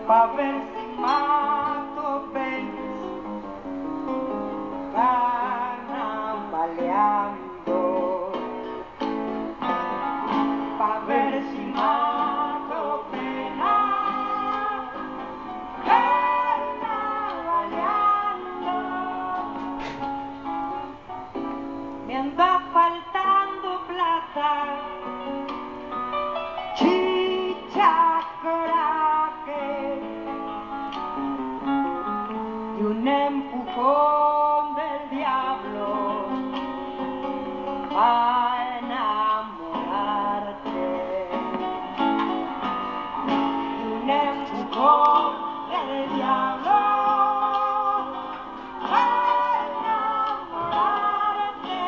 pa' ver si mato penas, carnavaleando, pa' ver si mato penas, carnavaleando. Me anda faltando plata, y un empujón del diablo a enamorarte, y un empujón del diablo a enamorarte.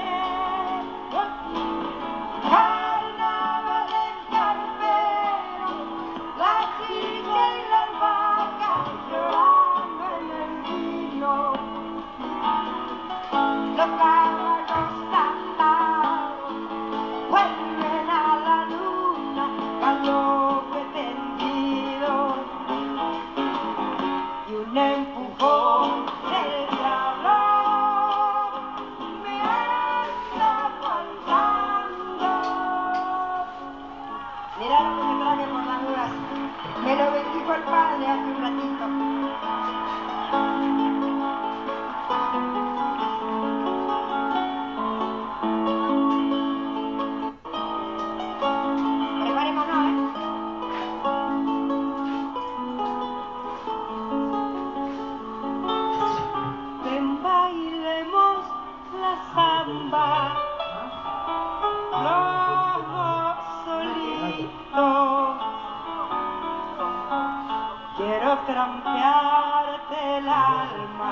Carnaval en Carpero, la chicha y las vacas llorando en el vino, los caballos tapados vuelven a la luna, galope tendido, y un empujón del diablo me anda faltando. Mirá lo que me traje por las dudas. Me lo bendijo el padre hace un ratito. Preparémonos, Ven, bailemos la samba, los dos solitos. Quiero trampearte el alma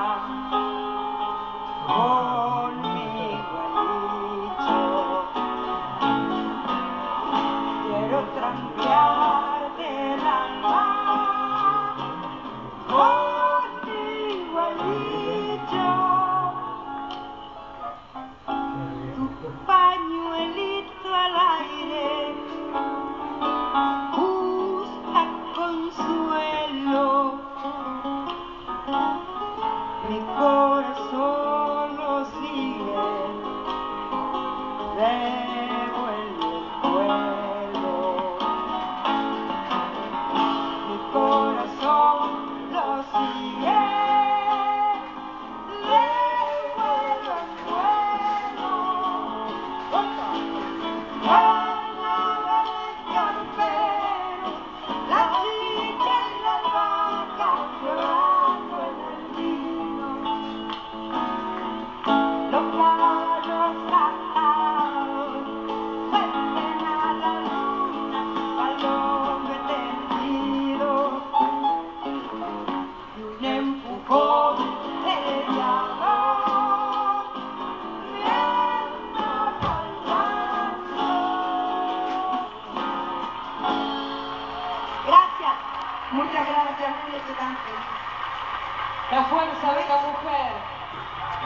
con mi gualicho. Quiero trampearte el alma con mi gualicho. Tu pañuelito al aire busca consuelo. Mi corazón lo sigue, devuelve el vuelo. Mi corazón lo sigue, devuelve el vuelo. Carnaval en Carpero, la chicha y las vacas llorando en el vino, los caballos atados vuelven a la luna, galope tendido, y un empujón del diablo me anda faltando. Gracias, muchas gracias, muy excitante. La fuerza, venga.